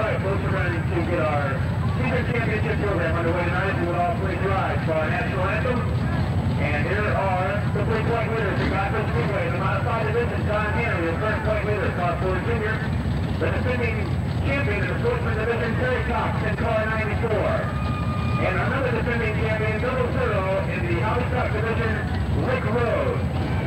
right, folks, we're going to get our season championship program underway tonight with all three drives for our national anthem. And here are the three-point leaders at Glasgow Speedway. The modified division, John Henry, the first point leader, Class 4 Junior. The defending champion in the sportsman division, Terry Cox, in car 94. And another defending champion, double zero, in the Hobby Stock division, Rick Rose.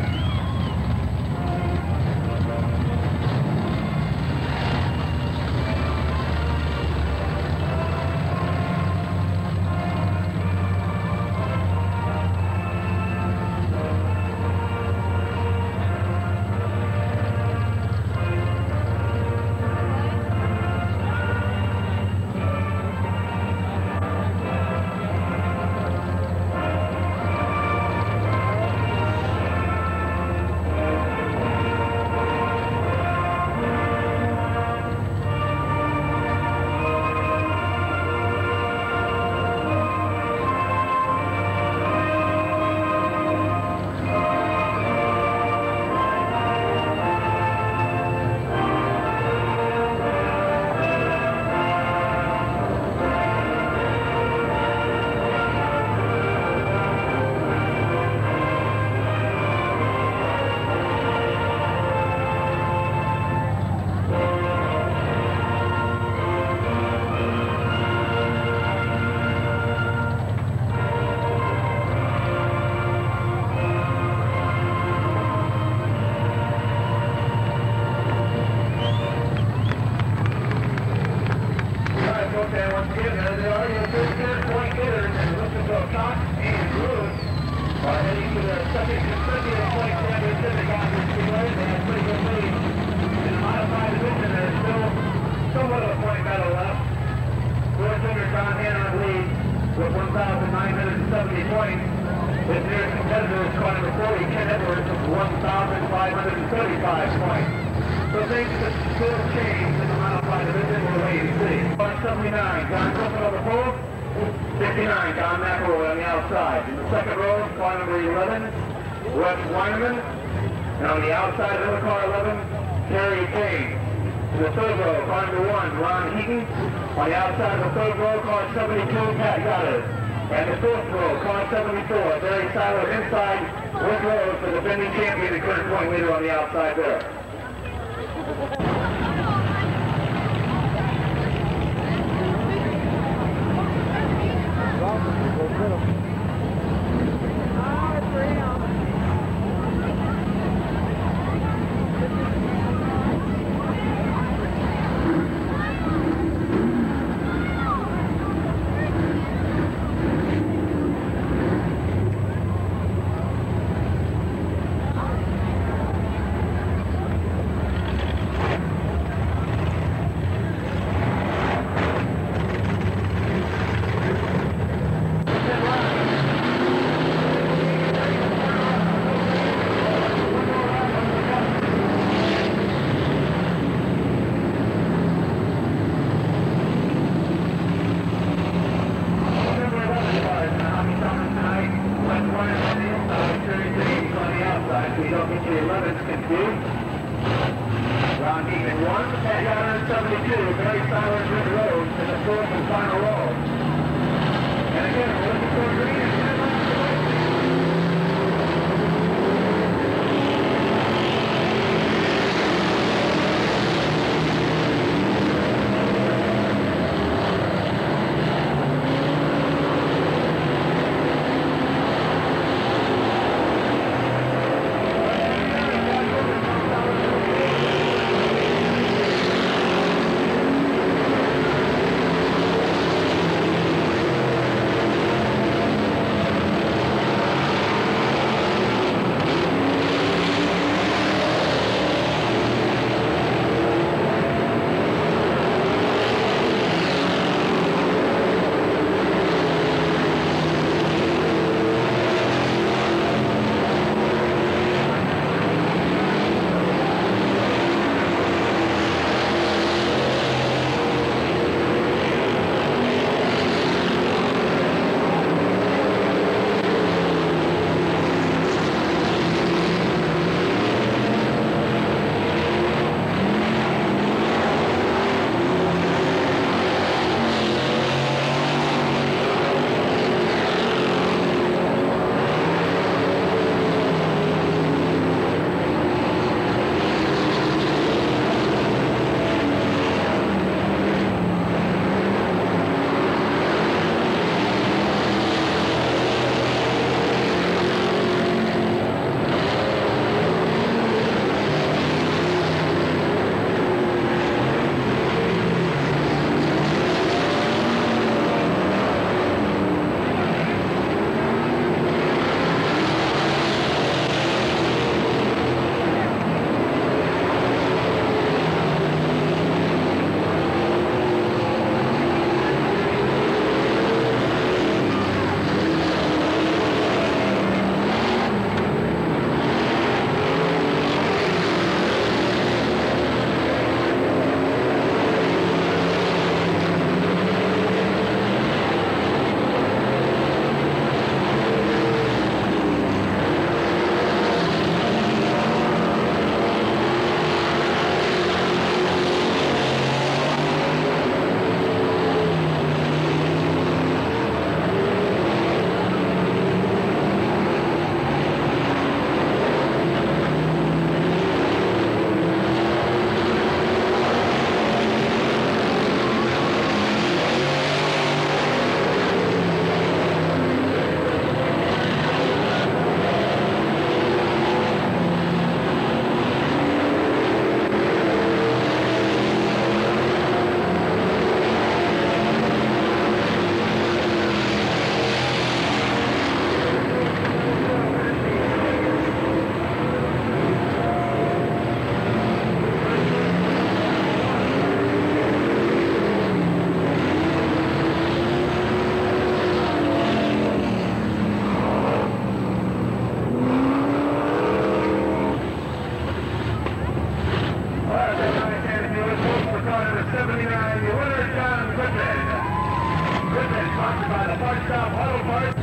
With 1,970 points. His nearest competitor is car number 40, Ken Edwards, with 1,535 points. So things have still changed in the modified division. We'll wait and see. 179, John Griffin on the pole. 59, Don McElroy on the outside. In the second row, car number 11, Wes Weineman. And on the outside of the car 11, Terry Kane. In the third row, car number 1, Ron Heaton. On the outside of the third row, car 72, Pat Goddard. And the fourth row, car 74, Barry Seiler inside, Rick Rose, the defending champion and current point leader on the outside there. 79, your winner, John Griffin. Griffin, sponsored by the Parts Stop Auto Parts.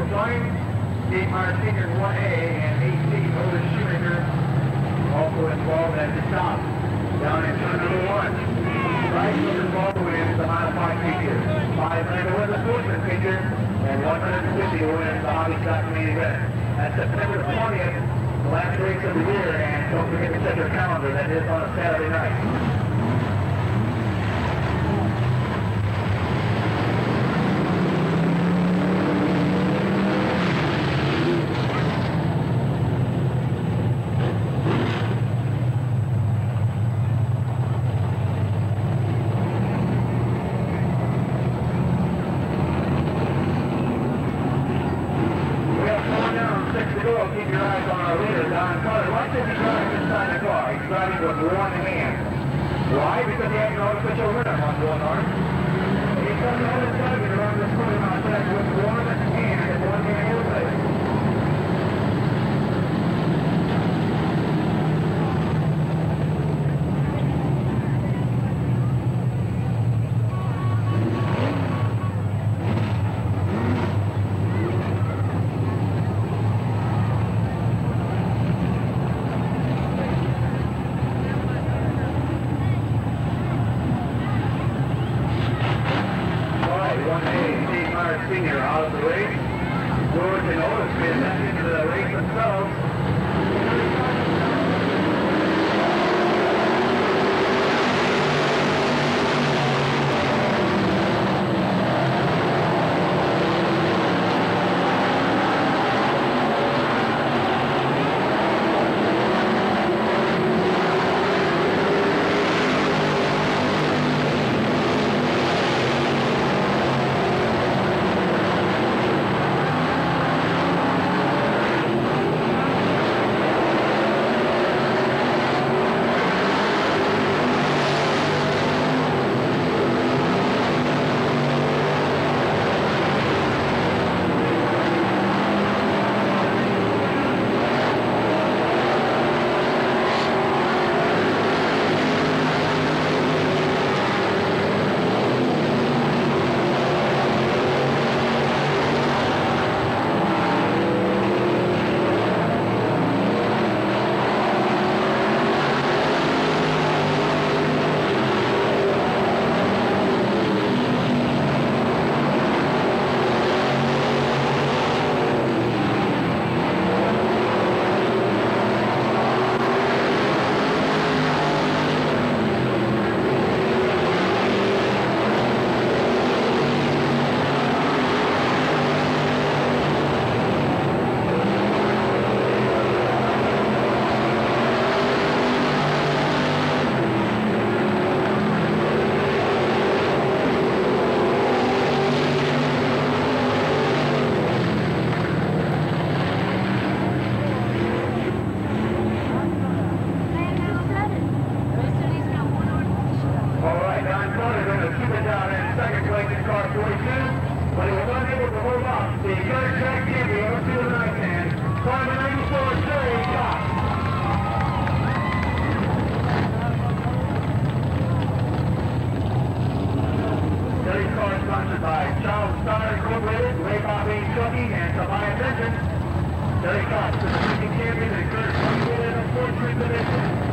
Flames, Steve Myers Sr. 1A, and 18, Otis Shoemaker, also involved at the top. Down in turn number 1. Right was involved with the modified feature. 500 to win the sportsman feature, and 150 to win the hobby stock main event. That's September 20th, the last race of the year, and don't forget to check your calendar. That is on a Saturday night. Keep your eyes on our leader, Don Carter. Why should he drive inside the car? He's driving with one hand. Why? Because he has no official rhythm on one arm. He's got no other driving around this corner on track with one hand and one hand outside. Senior out of the race. George and Otis get back into the race themselves. Sponsored by Charles Star Incorporated, Ray Bobby Trucking, and Tobias Engines. Terry Cox, the defending champion, and Kurt Huntsville in the fourth position.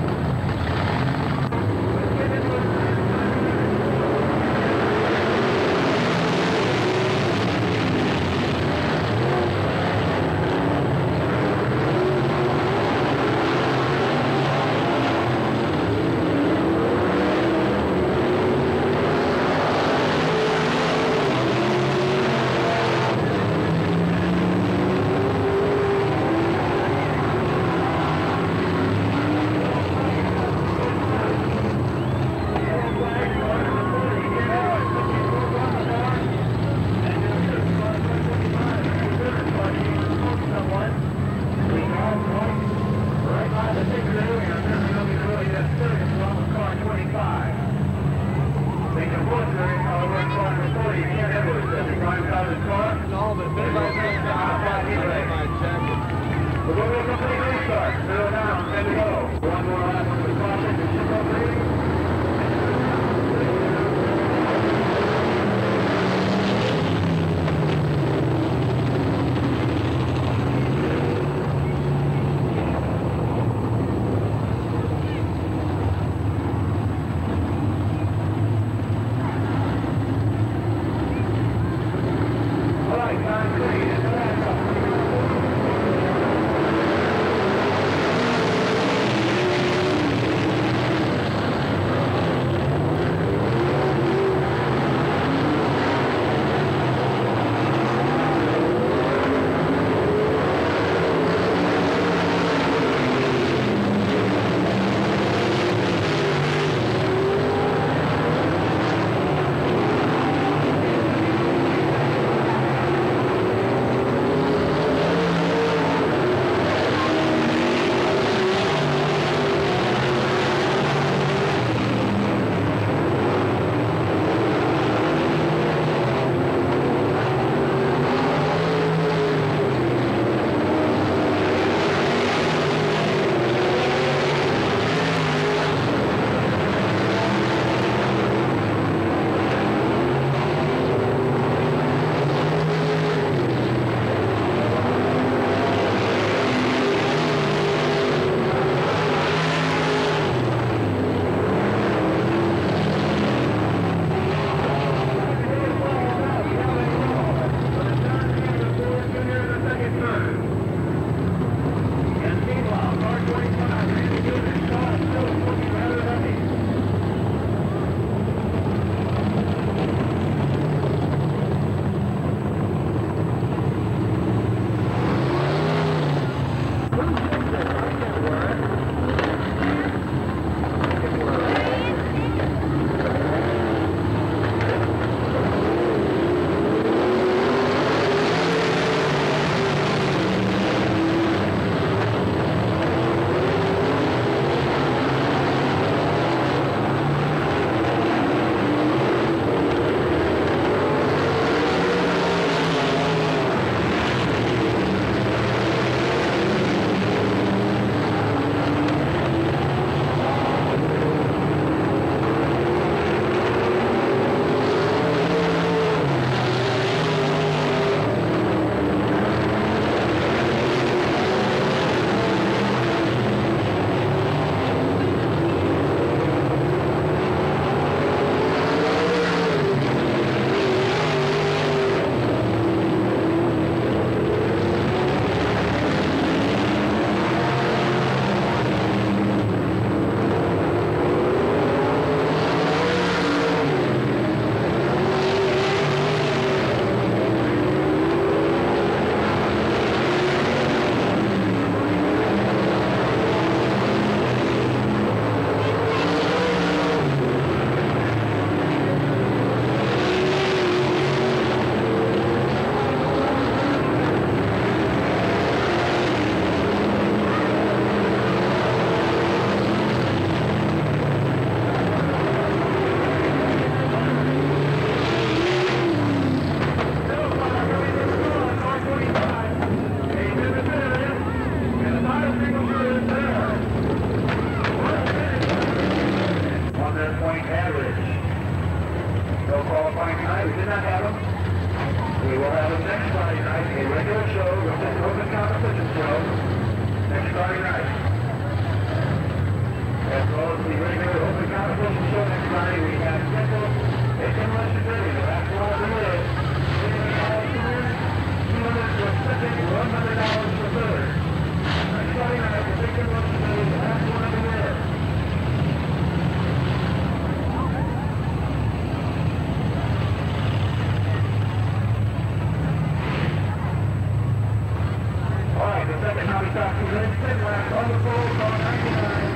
Bobby Cox is in, pit left, on the pole, car 99.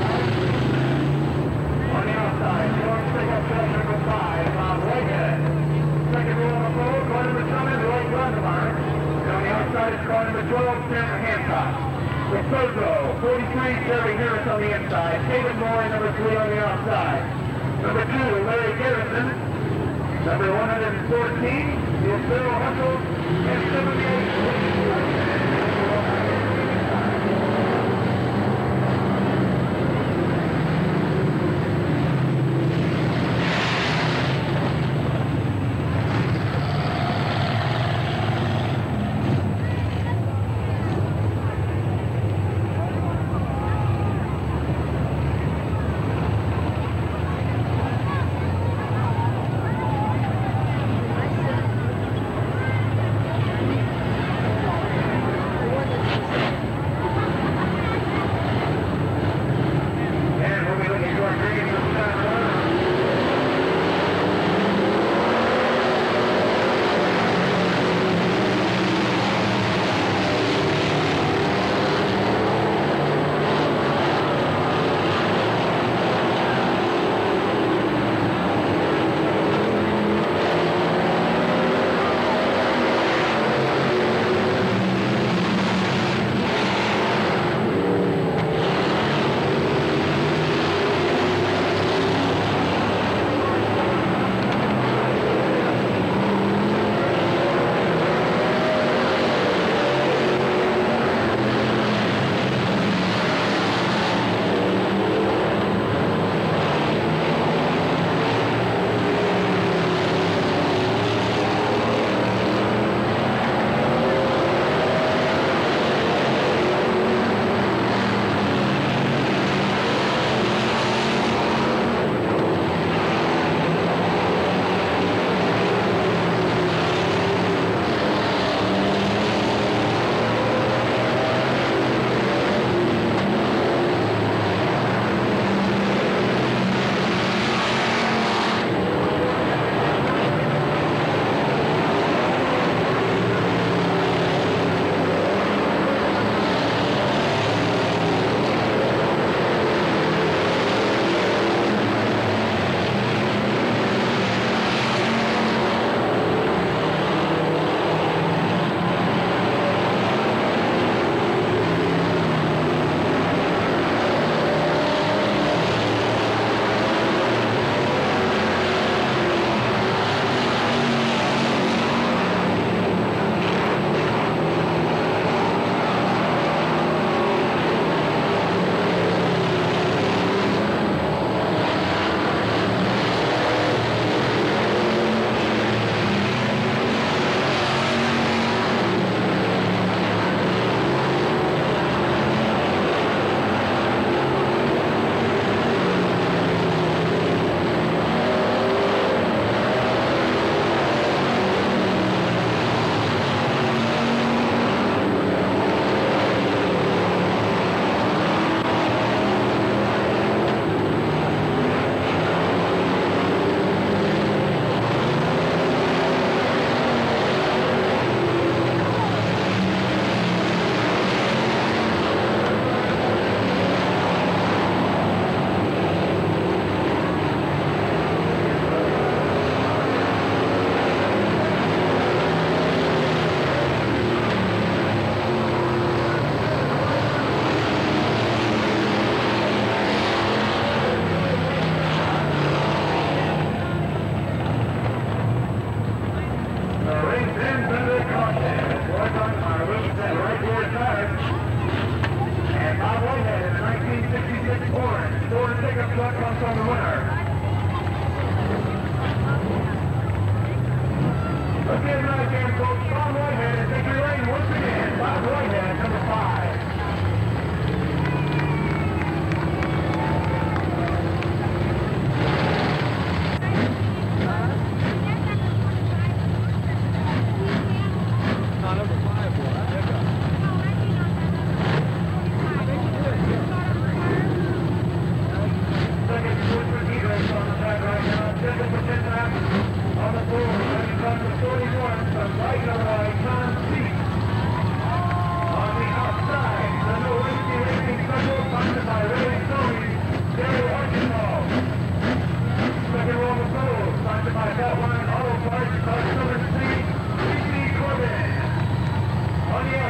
On the outside, George pickup truck number 5, Bob Whitehead. Second row on the pole, car number 7, Roy Grundemeier. And on the outside is car number 12, Cameron Hancock. The third row, 43, Jerry Harris on the inside, David Moore, number 3 on the outside. Number 2, Larry Garrison. Number 114 is Bill Hustle, and 78.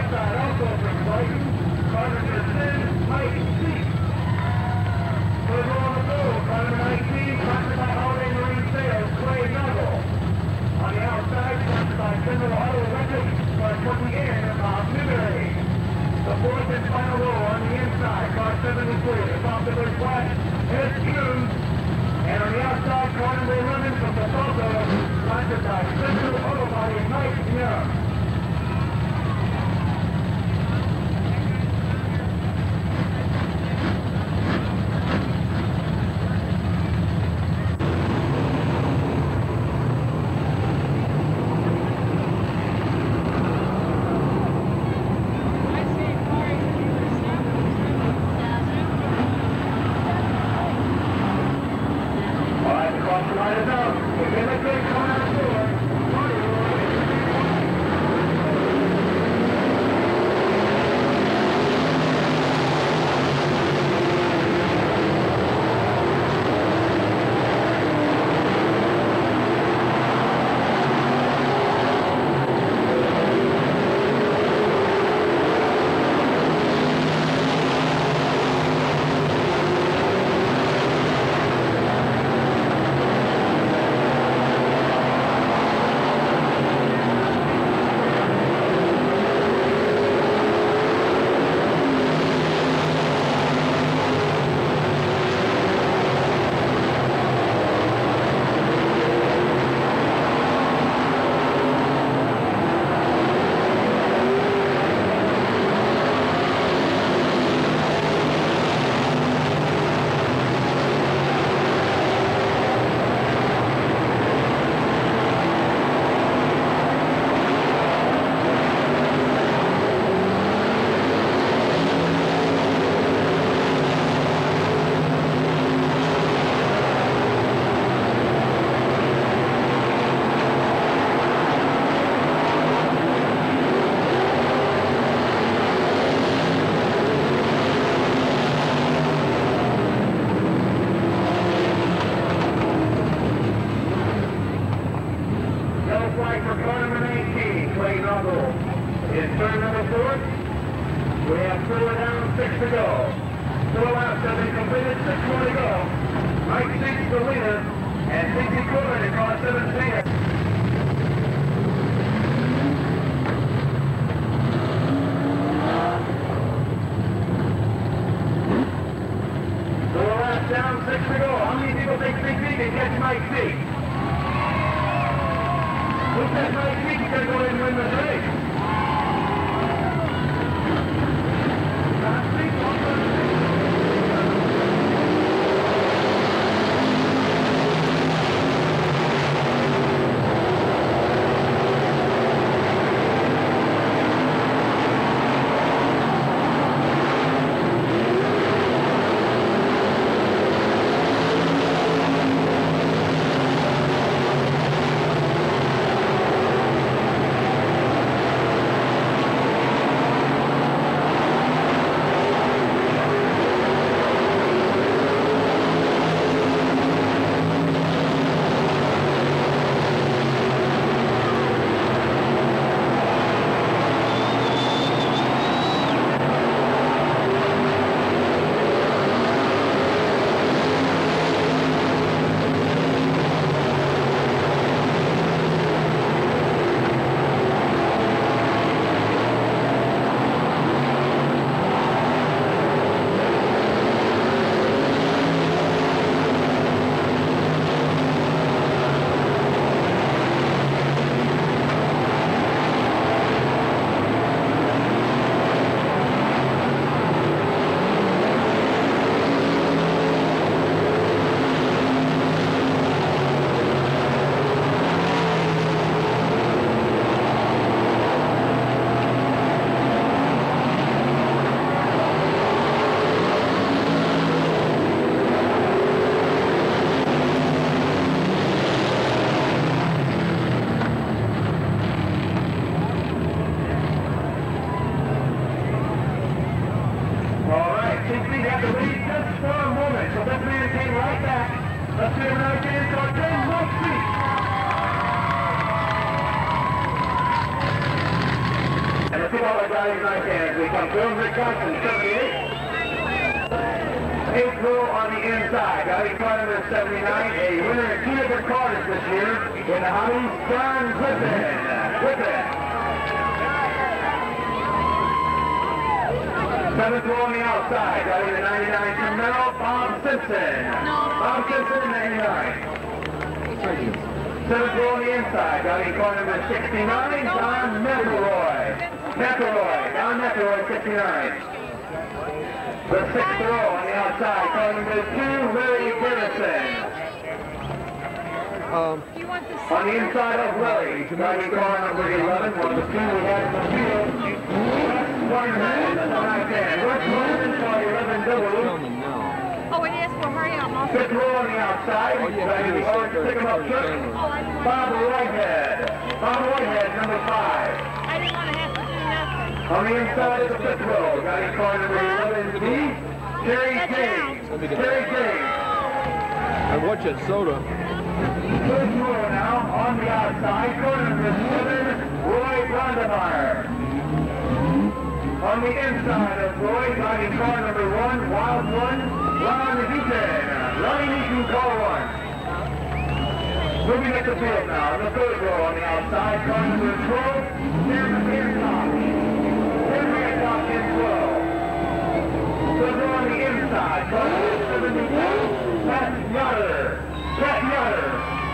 outside also from right. Car number 10, Mike C. Third row on the field, car number 19, sponsored by Holiday Marine Sales, Clay Nuggle. On the outside, sponsored by General Auto Electric, car 20 in, Bob Newberry. The fourth and final row on the inside, car 73, the top of the flat, Ed Hughes. And on the outside, car number 11 from the Salto, sponsored by Central Auto Body, Mike Young. Let's see what our guys in nice hands. We come through. Rick Johnson, 78. 8th row on the inside. Guy car number 79. A winner in 2 different cars this year in the hobbies, John Griffin. Griffin. 7th row on the outside. Guy in the 99 Camaro, Bob Simpson. Bob Simpson, 99. 7th row on the inside, got in car number 69, Don McElroy. Don McElroy, 69. The 6th row on the outside, car number 2, Larry Garrison. On the inside of Larry, driving car number 11, one of the 2 we had in the field, Wes Wonderman, that's on right there. Wes Wonderman, car 11W. Oh, it is? Well, hurry up. 5th row on the outside, driving the orange pick-em-up truck, Bob Whitehead. Bob Whitehead, number 5. I didn't want to have to do nothing. On the inside of the 5th row, driving car number 11B, Terry James. Terry James. I'm watching soda. 1st row now, on the outside, car number 7, Roy Rondemeyer. On the inside of Roy, driving car number 1, Wild 1, Ron Heaton. Ronnie Heaton, car 1. Moving at the field now, the 3rd row on the outside, car number 12, Tim Hancock. Tim Hancock in 12. 3rd row on the inside, car number 72, Pat Yoder. Pat Yoder.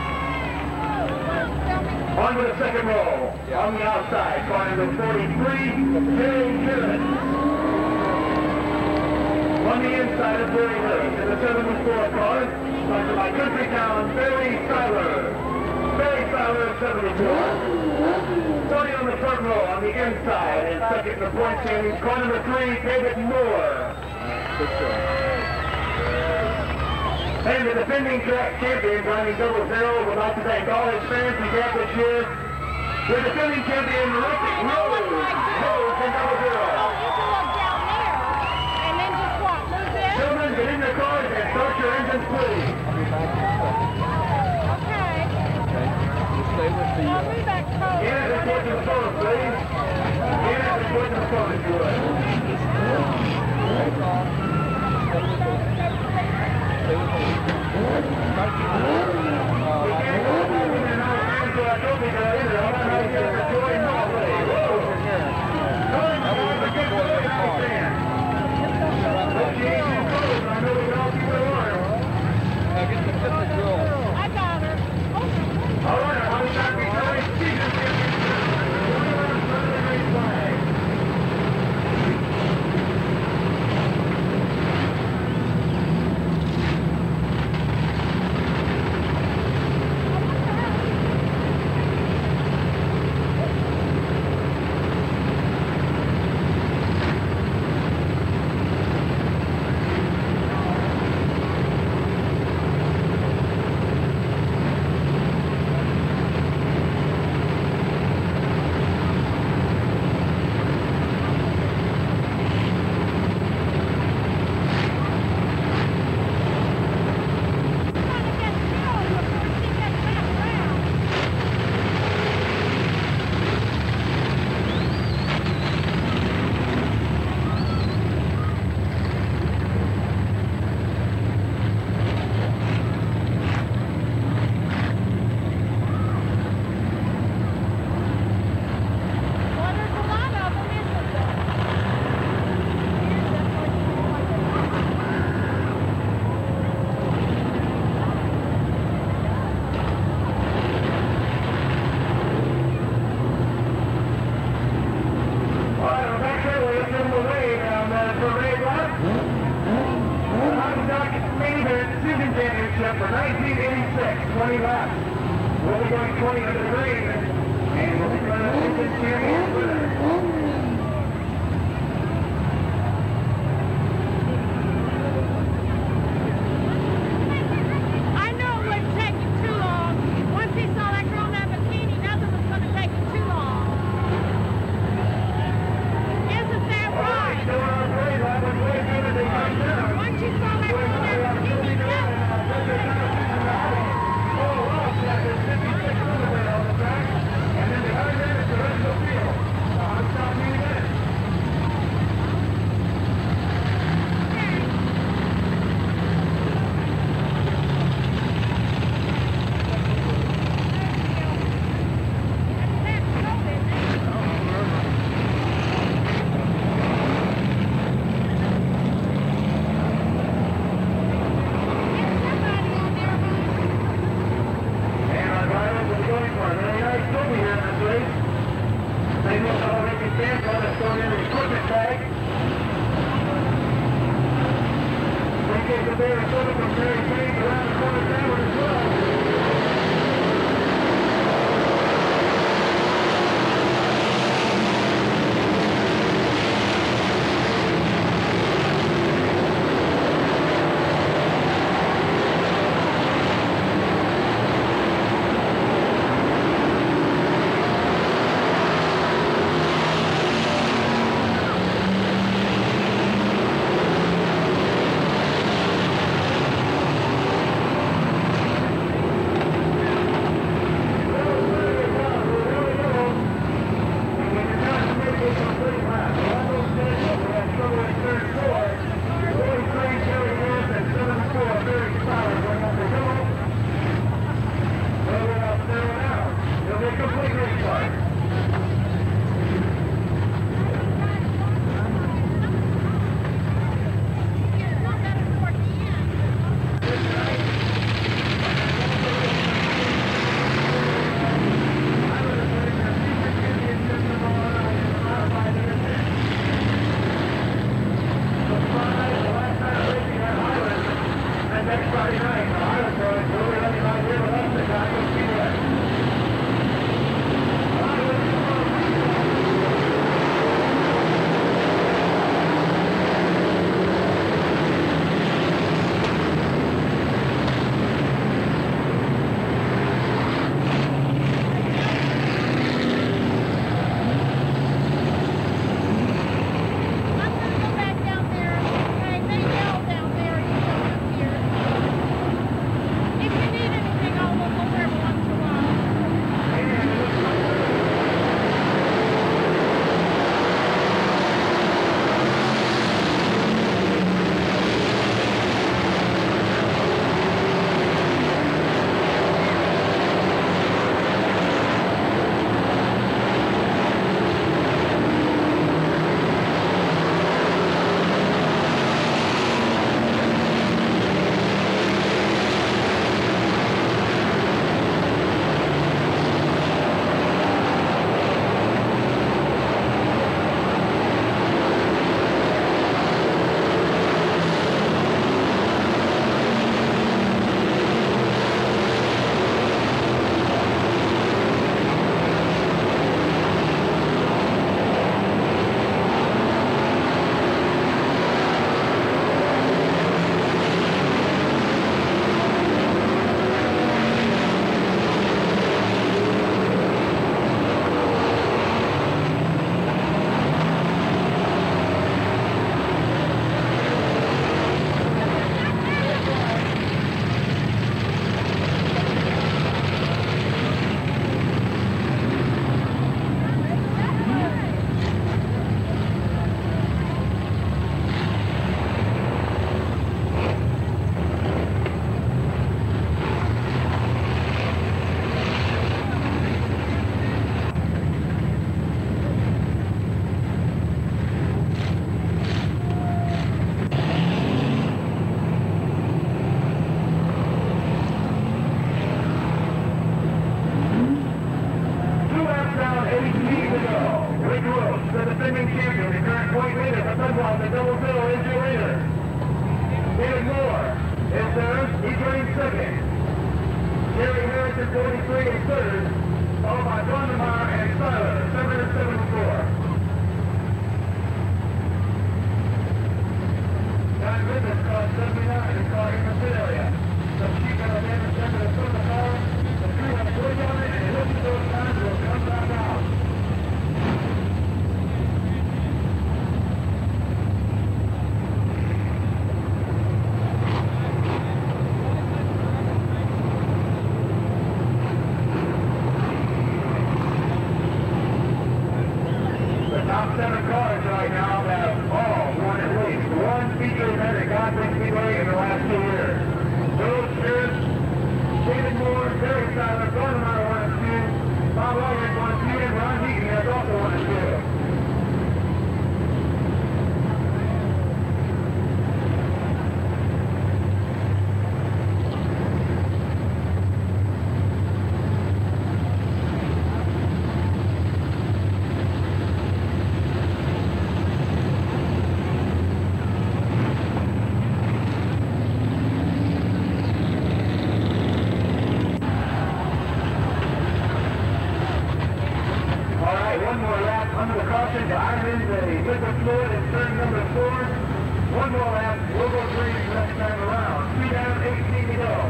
On to the 2nd row, on the outside, car number 43, Jerry Givens. On the inside of Barry Lewis, in the 74 car, sponsored by Country Town, Barry Seiler. Barry Seiler, 74. Starting on the 3rd row, on the inside, and second in the point standings, car number 3, David Moore. And the defending track champion, driving 00, would like to thank all his fans he got this year. The defending champion, Rick Rose. Rose in 00. Gentlemen, get in your cars and start your engines, please. Okay. Just stay with the... I'll be back home. Yeah, just go to the phone, please. Yeah, just go to the phone if you would. I got her. All right, how does that be going? Championship for 1986, 20 laps. We'll be going 20 under the green, and we'll be going to the champion winner. I know it wouldn't take him too long. Once he saw that girl in that bikini, nothing was going to take him too long. Isn't that right? Once you saw that girl in that bikini, nothing. And then behind that is the rest of the field. going in the equipment tag. Indicate that they are coming from Mary Page around the corner downward as well. a liquid fluid in turn number 4. One more lap, we'll go green next time around. 3 down, 18 to go.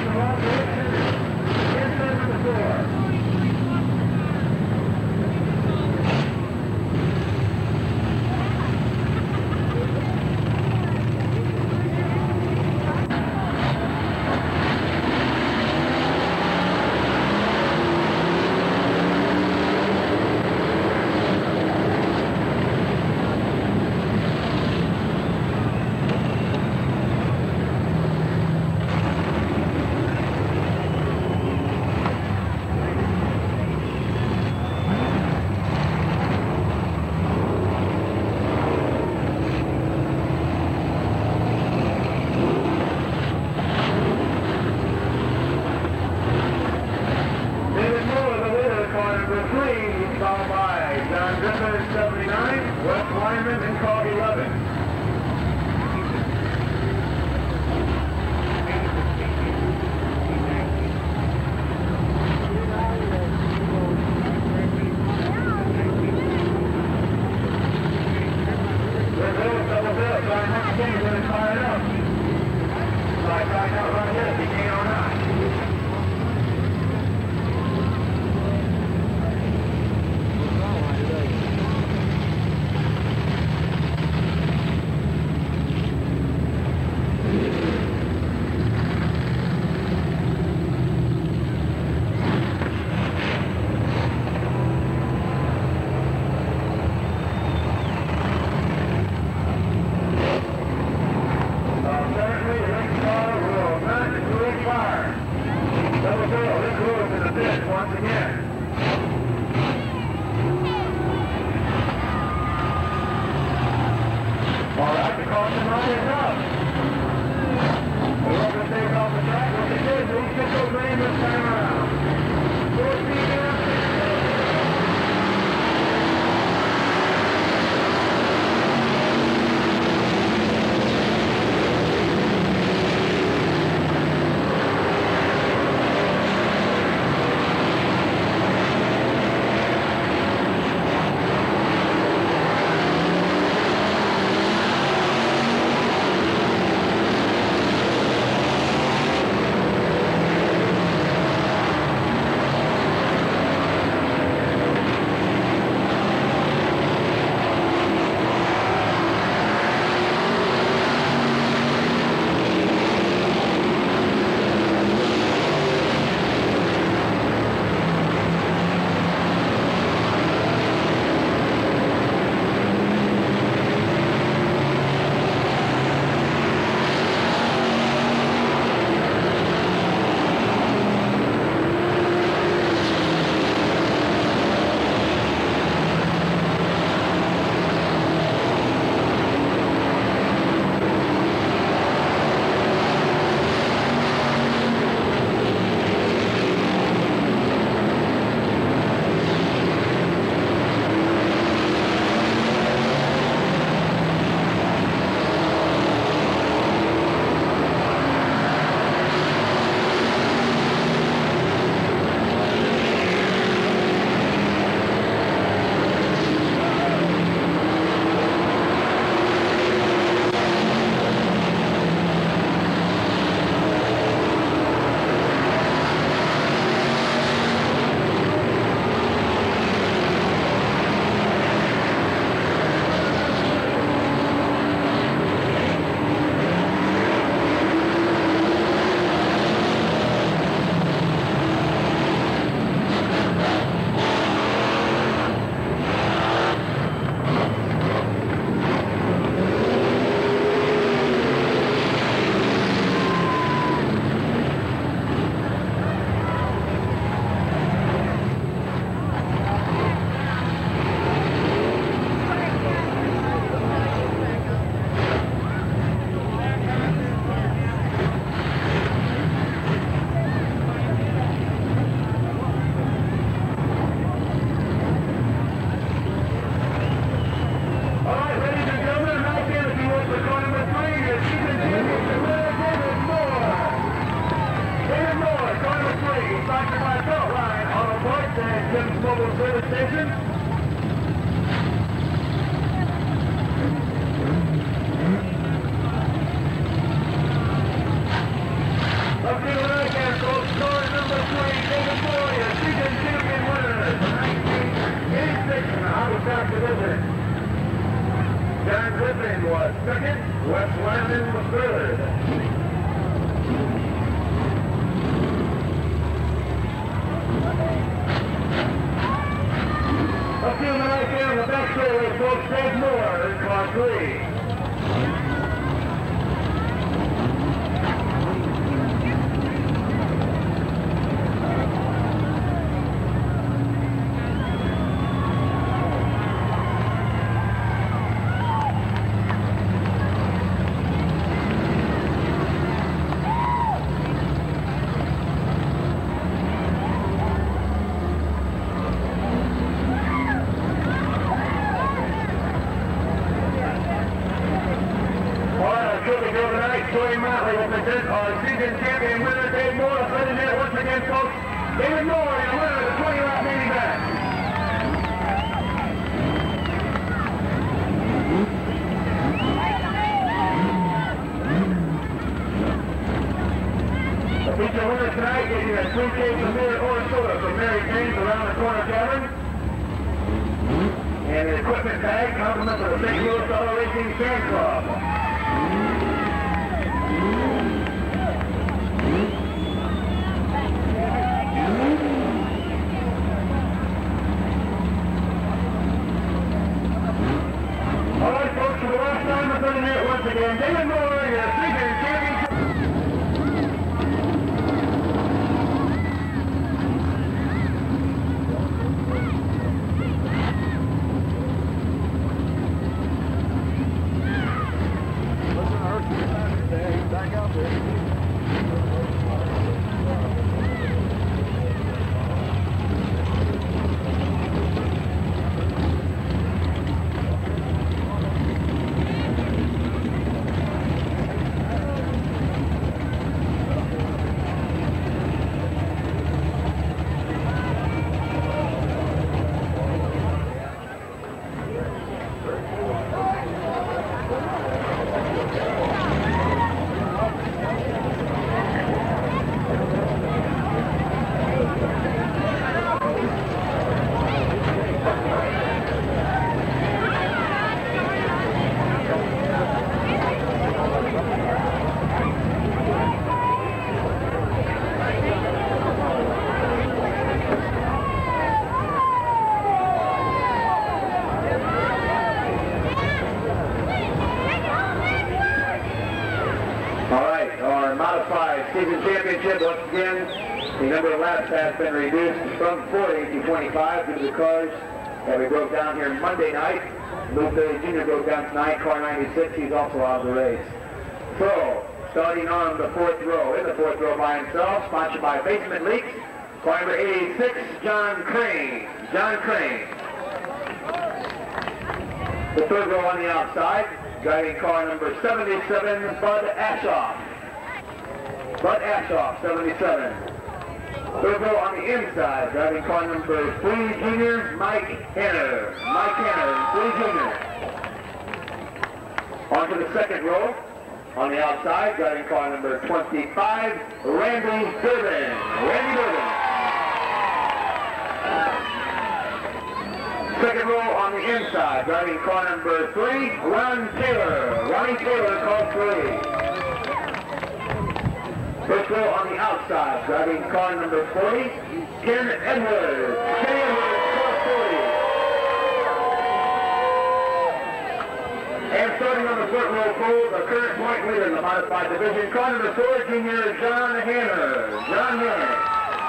the wrong direction. Inside number 4. Followed by John Griffith, 79, Wes Wyman, and car 11. Double bill, John Hutchinson going to fire it up. By trying out run ahead, he can't or not. Once again. All right, the caution line is up. We're going to take off the track. What they did, we took those lanes this time around. 4 speed down. Mobile service station. Let's see what I can. Landon was second. Wes Landon was third. A few minutes in the back straightaway, folks. Dave Moore in car 3. Joey Motley will present our season champion winner, Dave Moore, defending it once again, folks. David Moore, the winner of the 20-lap main event. The feature winner tonight getting a 3 case of beer or soda from Mary Jane's Around the Corner Tavern. And an equipment tag, compliment for the St. Louis Auto Racing Fan Club. All right, folks, for the last time, we're going to once again, David Moore, your season championship. Back out there. Season championship, once again, the number of laps has been reduced from 40 to 25 due to the cars that we broke down here Monday night. Luke Bailey Jr. broke down tonight, car 96, he's also out of the race. So, starting on the fourth row, in the fourth row by himself, sponsored by Basement Leaks, car number 86, John Crane. John Crane. The third row on the outside, driving car number 77, Bud Ashoff. Bud Ashoff, 77. Third row on the inside, driving car number 3 Junior, Mike Hanner. Mike Hanner, 3 Junior. On to the second row, on the outside, driving car number 25, Randy Durbin. Randy Durbin. Second row on the inside, driving car number 3, Ron Taylor. Ronnie Taylor, car 3. First row on the outside, driving car number 40, Ken Edwards. Ken Edwards, car 40. And starting on the front row pole, the current point leader in the modified division, car number 4, Junior John Hanner. John Hanner.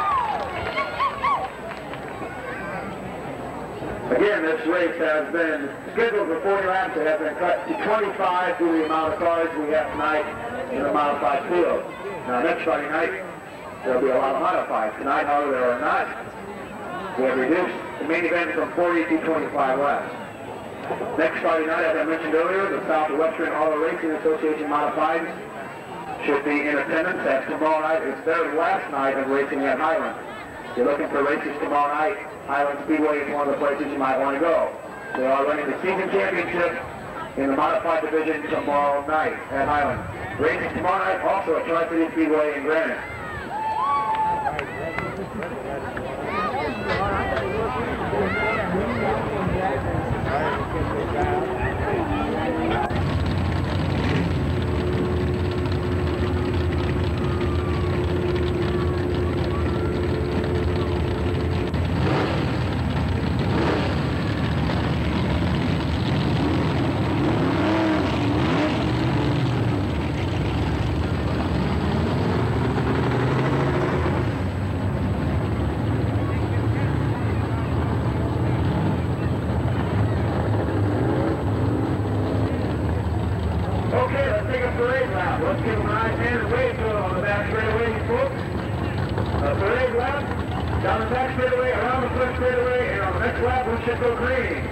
Again, this race has been scheduled for 40 laps. It has been cut to 25 due to the amount of cars we have tonight in the modified field. Now, next Friday night, there'll be a lot of modifieds. Tonight, however, there are not. We have reduced the main event from 40 to 25 laps. Next Friday night, as I mentioned earlier, the Southwestern Auto Racing Association Modifieds should be in attendance. As tomorrow night is their last night of racing at Highland. If you're looking for races tomorrow night, Highland Speedway is one of the places you might want to go. They are running the season championship in the modified division tomorrow night at Highland. Racing tomorrow night also at Tri-City Speedway in Granite. Parade lap, down the back straightaway, around the front straightaway, and on the next lap we should go green.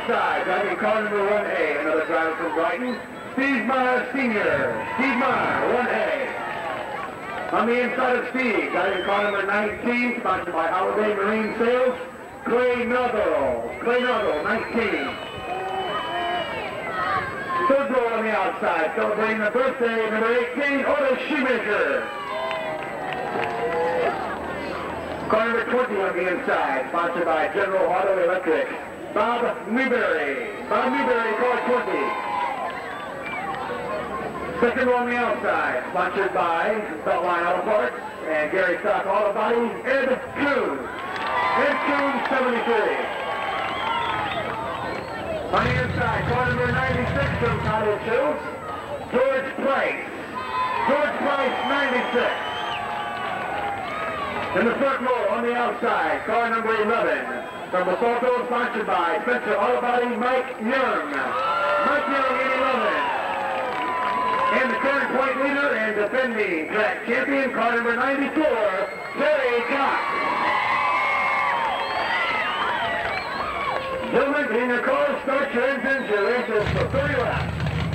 outside, driving car number 1A, another driver from Brighton, Steve Meyer Sr. Steve Meyer, 1A. On the inside of Steve, driving car number 19, sponsored by Holiday Marine Sales, Clay Nuzzle. Clay Nuzzle, 19. Third row on the outside, celebrating the birthday, number 18, Otis Shoemaker. Car number 20 on the inside, sponsored by General Auto Electric, Bob Newberry. Bob Newberry, car 20. Second row on the outside, sponsored by Beltline Auto Parts and Gary Stock Auto Body, Ed Coon. Ed Coon, 73. On the inside, car number 96 from Cottage Hills, George Price. George Price, 96. In the front row on the outside, car number 11 from Basalto, sponsored by Spencer Auto Body, Mike Young. Mike Young, 11. And the current point leader and defending track champion, car number 94, Terry Cox. Gentlemen, in your cars, start your engines, your races for 30 laps.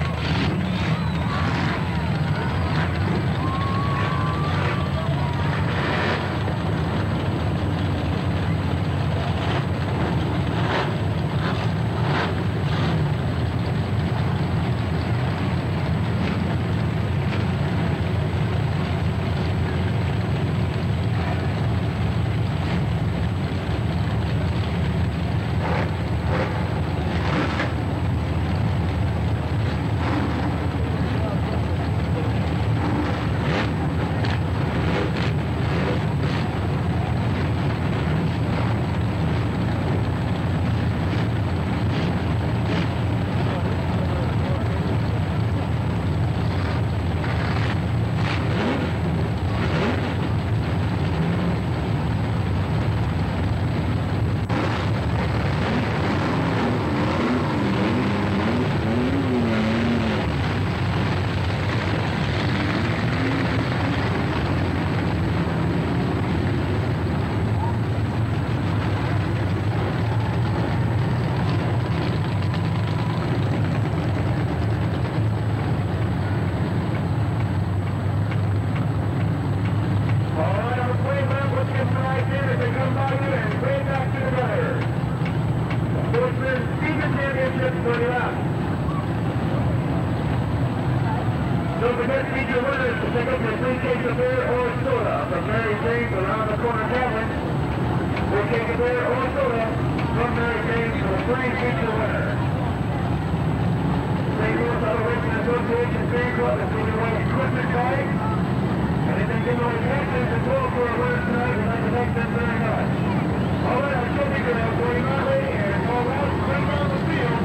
Don't forget to meet your winners to pick up your free case of beer or soda from Mary Jane's Around the Corner Tavern. Free case of beer or soda from Mary Jane's for free feature winner. St. Louis Auto Racing Association Fan Club is giving away equipment bags. Anything giving away taxes as well for our winners tonight. We'd like to thank them very much. All right, our show leader, Corey Motley, and Paul Rouse, bring down the field.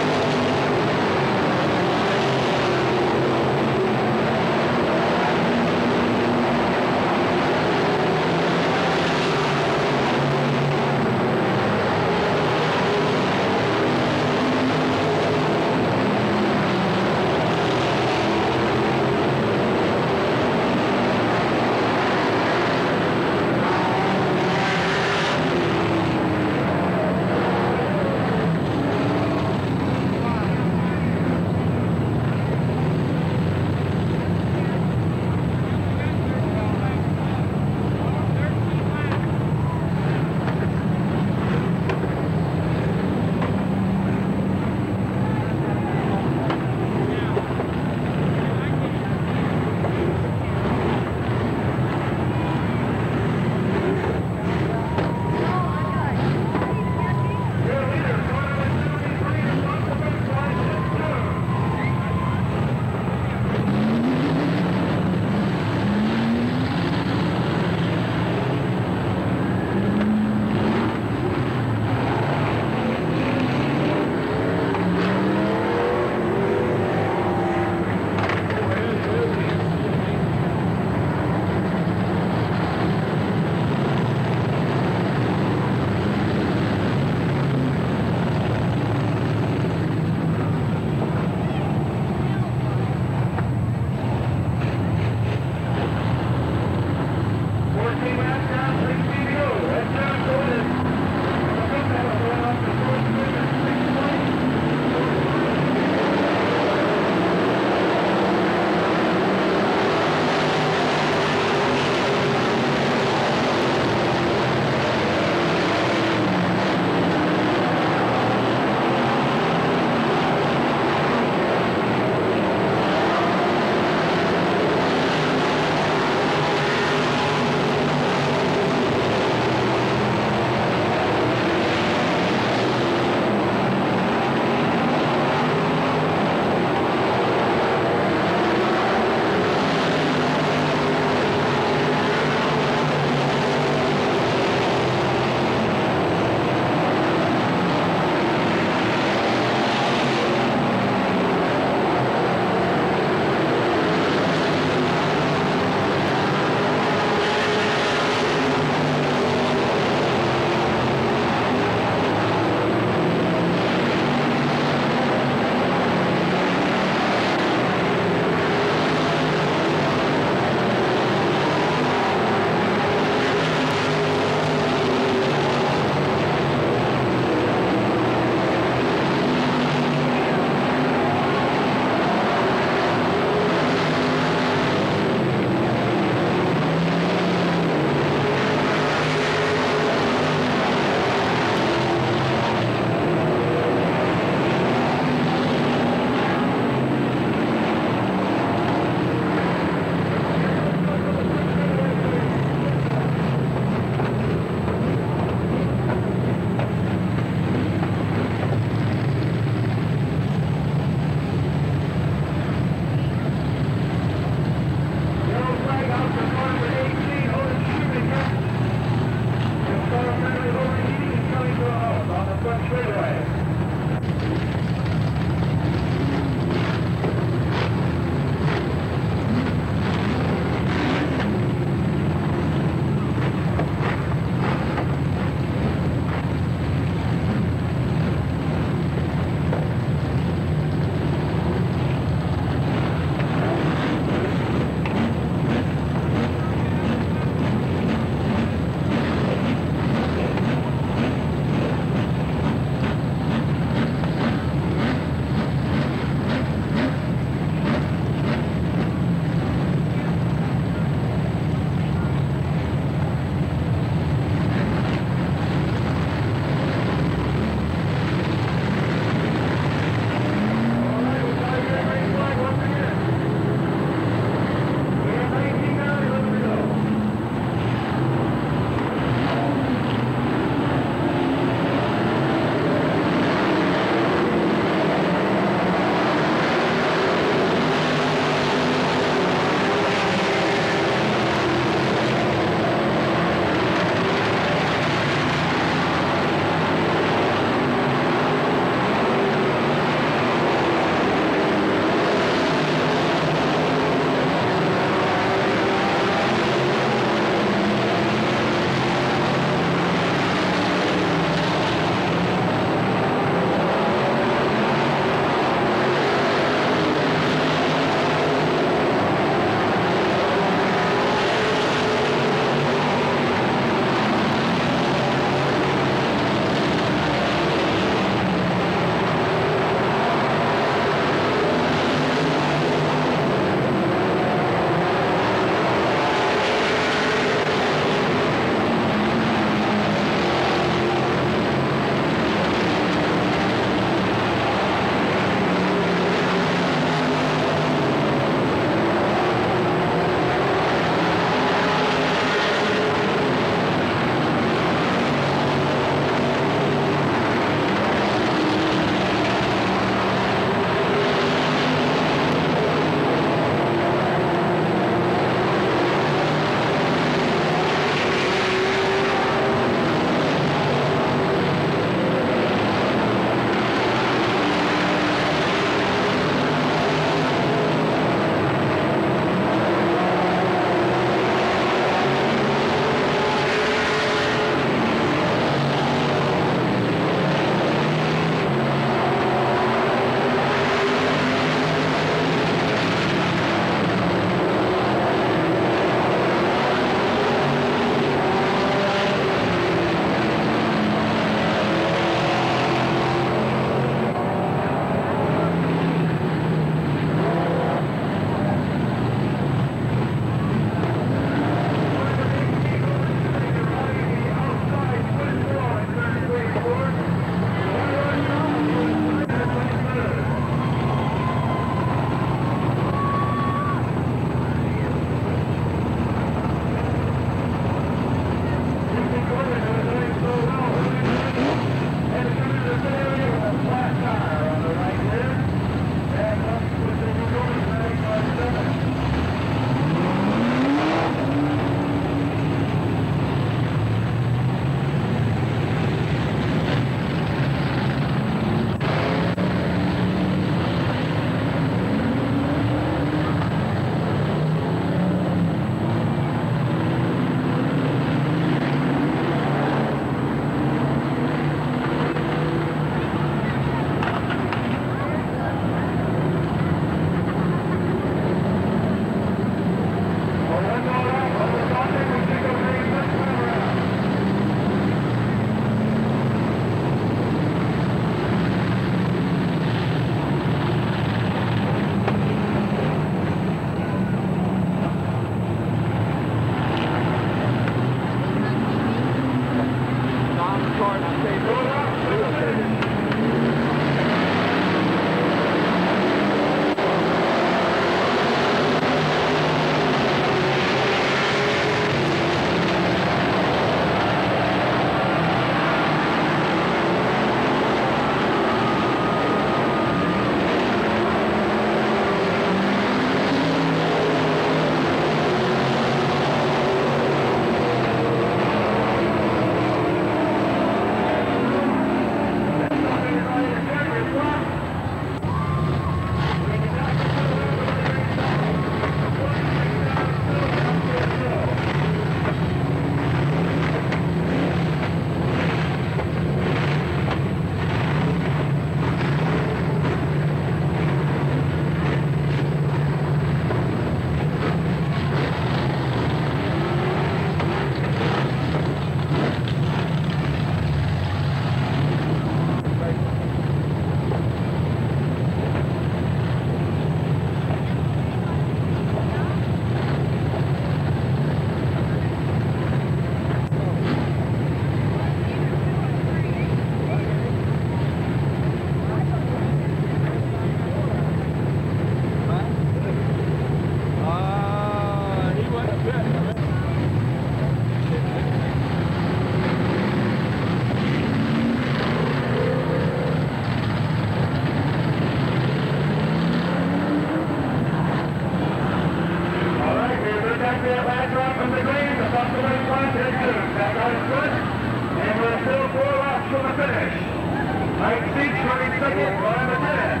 finish. High speed, 22nd, climb to 10.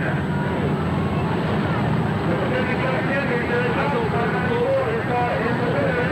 The Pacific Coast Indians in the top, 594 is the winner.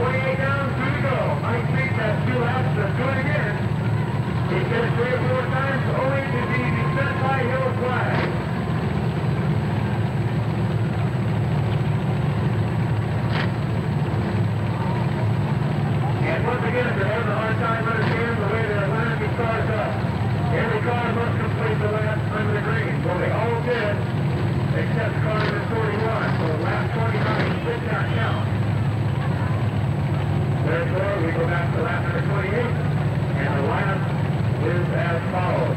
28 down, 2 to go. Mike Speaks has 2 laps, let's do it again. He finished 3 or 4 times, only to be beset by Hill Flag. And once again, if you're having a hard time understanding the way the Atlantic cars up, every car must complete the lap under the green. Well, they all did, except car number 41. So lap 29 did not count. Therefore, we go back to lap number 28, and the lineup is as follows.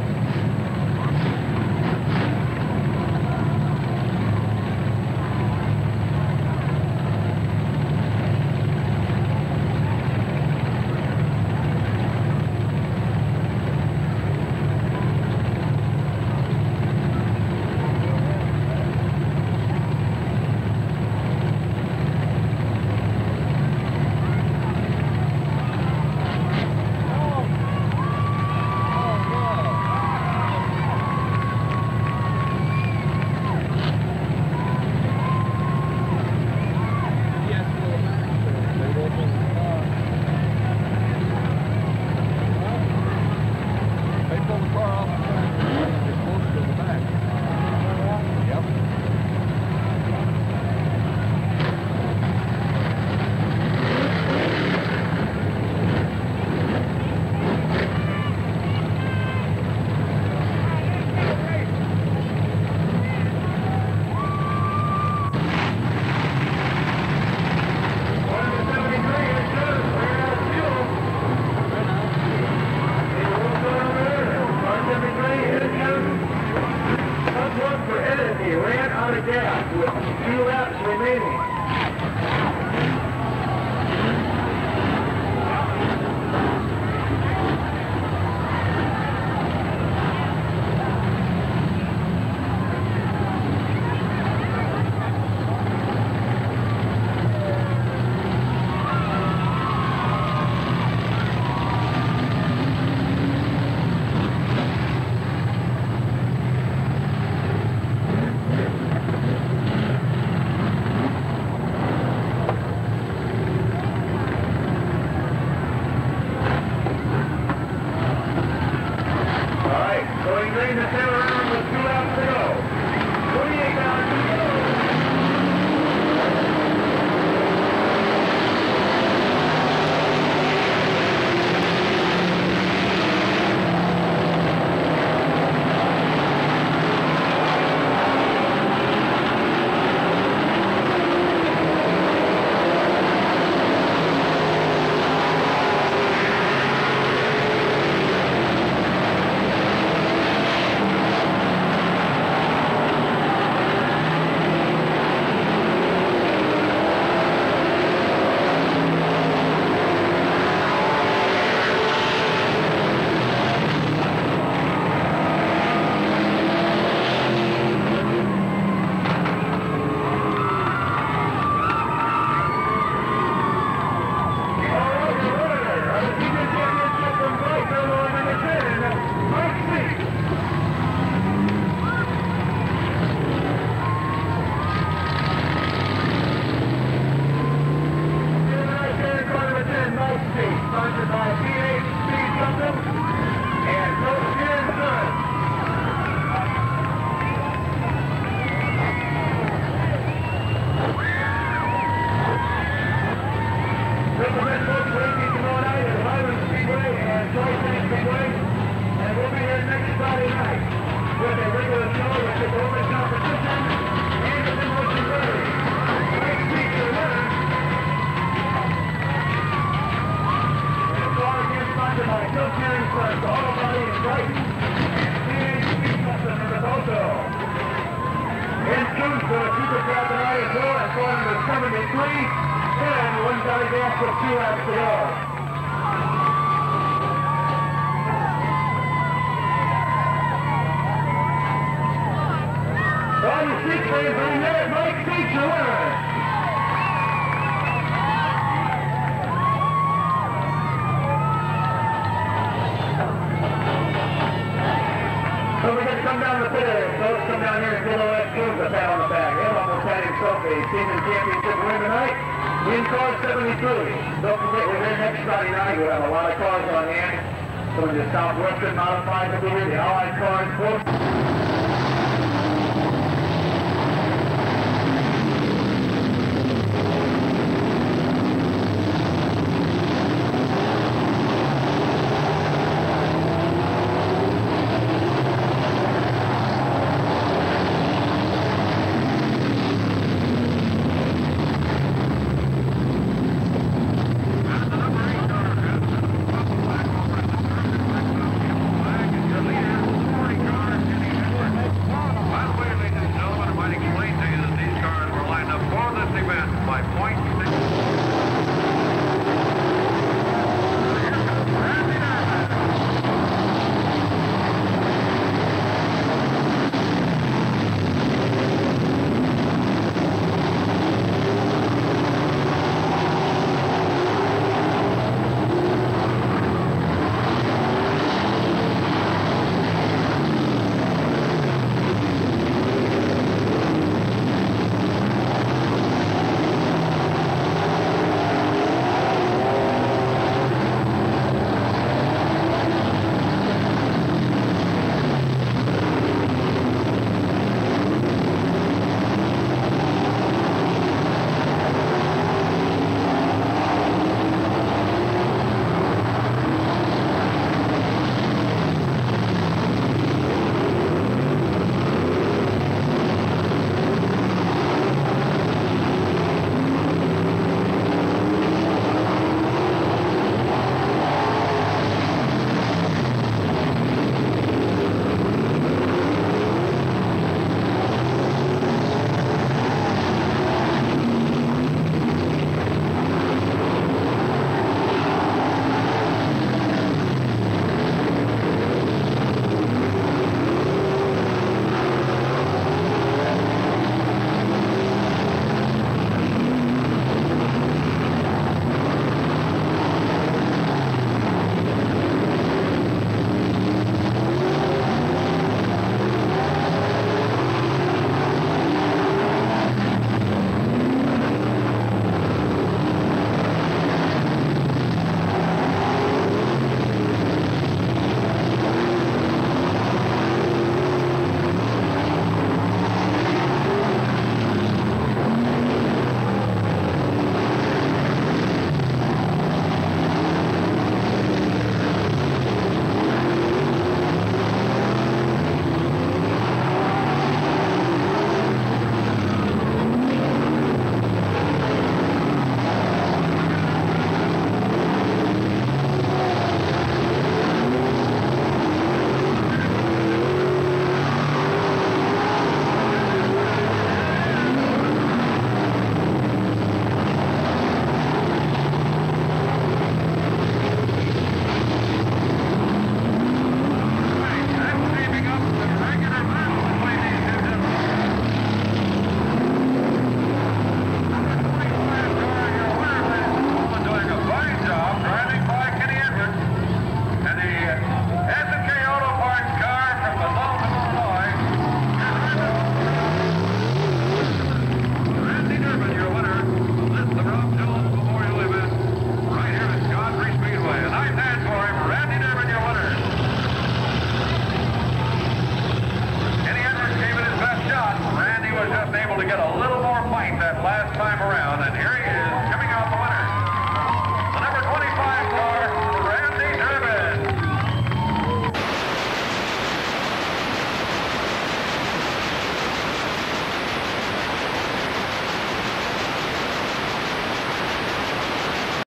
Championship win tonight. In car 73. Don't forget, we're here next Friday night. We have a lot of cars on hand. Some of the Southwestern modifieds will be here, the Allied cars, folks.